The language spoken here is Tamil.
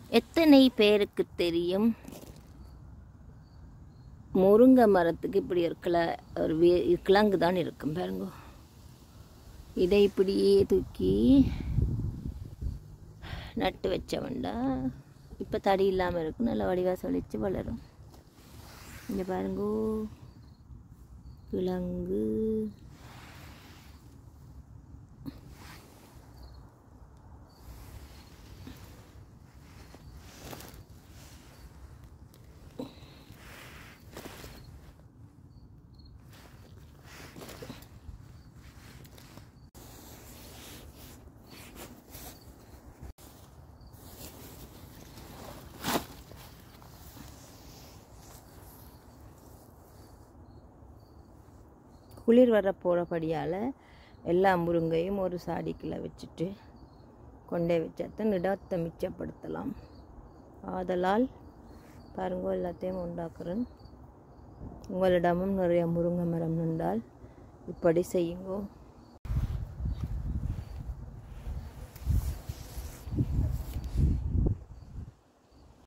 எத்தனை பேருக்கு தெரியும் முருங்கை மரத்துக்கு இப்படி ஒரு கிழங்கு தான் இருக்கும் பாருங்க. இதை இப்படியே தூக்கி நட்டு வச்ச வேண்டா இப்போ தடி இல்லாமல் இருக்கும், நல்லா வடிவாக சொல்லிச்சு வளரும். இங்கே பாருங்கோ கிழங்கு. குளிர் வர போகிறபடியால் எல்லா முருங்கையும் ஒரு சாடிக்குள்ளே வச்சுட்டு கொண்டே வச்சாத்தான் இடத்தை மிச்சப்படுத்தலாம். ஆதலால் பாருங்கோ எல்லாத்தையும் உண்டாக்குறேன். உங்களிடமும் நிறைய முருங்கை மரம் இருந்தால் இப்படி செய்யுங்கோ.